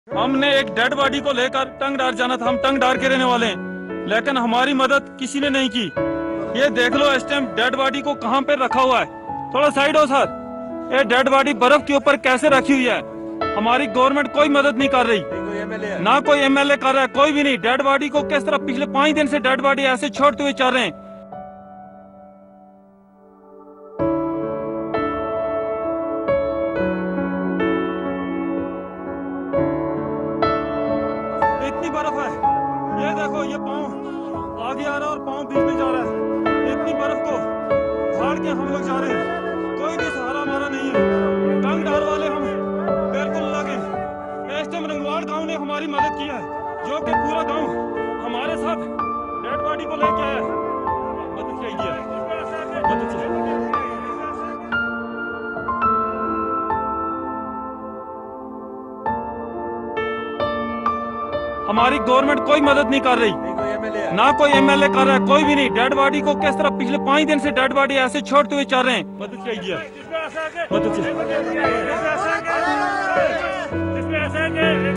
हमने एक dead body को लेकर टंगडार जाना था। हम टंगडार के रहने वाले हैं, लेकिन हमारी मदद किसी ने नहीं की। ये देख लो इस टाइम डेड बॉडी को कहाँ पे रखा हुआ है। थोड़ा साइड हो सर। ये डेड बॉडी बर्फ के ऊपर कैसे रखी हुई है। हमारी गवर्नमेंट कोई मदद नहीं कर रही, ना कोई एमएलए कर रहा है, कोई भी नहीं। डेड बॉडी को किस तरह पिछले 5 दिन से डेड बॉडी ऐसे छोड़ते हुए चल रहे हैं। इतनी बर्फ है, ये देखो, ये पाँव आगे आ रहा है और पाँव बीच में जा रहा है। इतनी बर्फ को फाड़ के हम लोग जा रहे हैं, कोई भी सहारा हमारा नहीं है। टंगडार वाले हम बिल्कुल लगे। इस टाइम रंगवाड़ गांव ने हमारी मदद की है, जो कि पूरा गांव हमारे साथ डेड बॉडी को लेके आया है। मदद चाहिए, मदद चाहिए। हमारी गवर्नमेंट कोई मदद नहीं कर रही, ना कोई एमएलए कर रहा है, कोई भी नहीं। डेड बॉडी को किस तरह पिछले 5 दिन से डेड बॉडी ऐसे छोड़ते हुए चल रहे हैं। मदद चाहिए, मदद चाहिए।